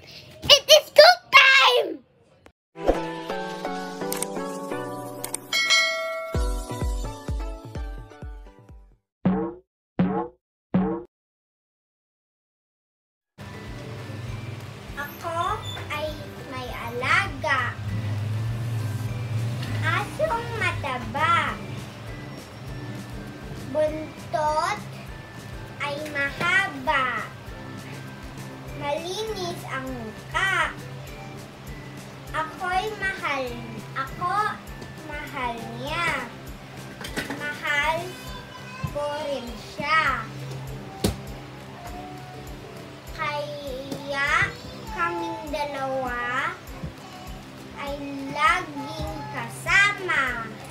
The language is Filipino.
It is cook time! Ako ay may alaga. Asong mataba. Buntot ay mahaba. Malinis ang muka. Ako mahal niya. Mahal ko rin siya. Kaya kaming dalawa ay laging kasama.